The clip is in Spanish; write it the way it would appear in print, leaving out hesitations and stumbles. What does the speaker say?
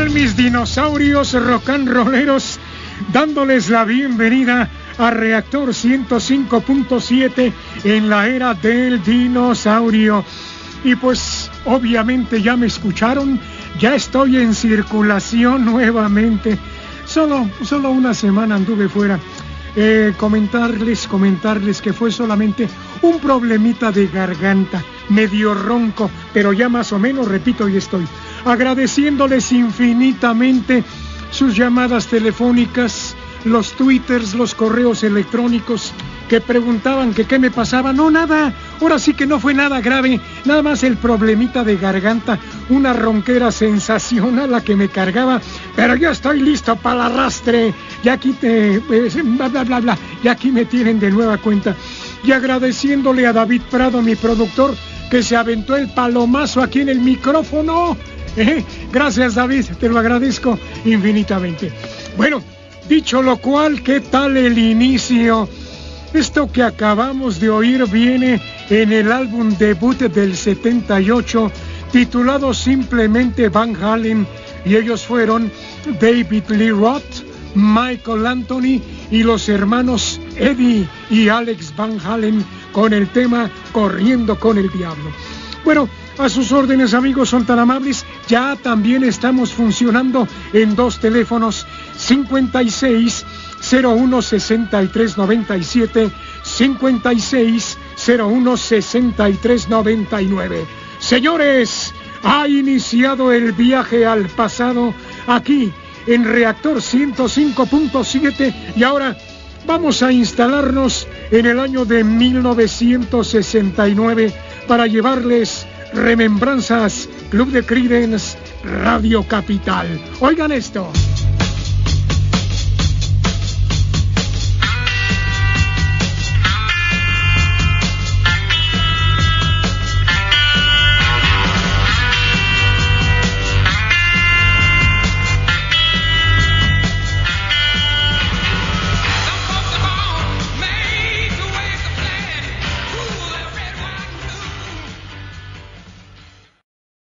tal, mis dinosaurios rock and rolleros? Dándoles la bienvenida a Reactor 105.7 en la era del dinosaurio. Y pues, obviamente ya me escucharon, ya estoy en circulación nuevamente. Solo una semana anduve fuera. Comentarles que fue solamente un problemita de garganta, medio ronco, pero ya más o menos, repito, y estoy agradeciéndoles infinitamente sus llamadas telefónicas, los twitters, los correos electrónicos que preguntaban que qué me pasaba. No, nada, ahora sí que no fue nada grave, nada más el problemita de garganta, una ronquera sensacional la que me cargaba, pero yo estoy listo para el arrastre, ya aquí ya aquí me tienen de nueva cuenta. Y agradeciéndole a David Prado, mi productor, que se aventó el palomazo aquí en el micrófono. Gracias, David, te lo agradezco infinitamente. Bueno, dicho lo cual, ¿qué tal el inicio? Esto que acabamos de oír viene en el álbum debut del 78, titulado simplemente Van Halen, y ellos fueron David Lee Roth, Michael Anthony y los hermanos Eddie y Alex Van Halen con el tema Corriendo con el Diablo. Bueno, a sus órdenes, amigos, son tan amables. Ya también estamos funcionando en dos teléfonos, 56 01 63 97, 56 01 63 99. Señores, ha iniciado el viaje al pasado aquí en Reactor 105.7 y ahora vamos a instalarnos en el año de 1969 para llevarles remembranzas. Club de Creedence, Radio Capital. Oigan esto.